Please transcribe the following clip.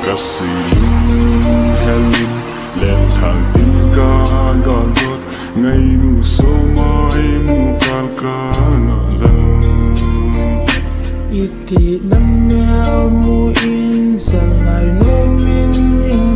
Kasilin helin len thang tin ka gan hot ngay mu so mai mu kal ka ngalan iti nam mèo mu in sa lai no min in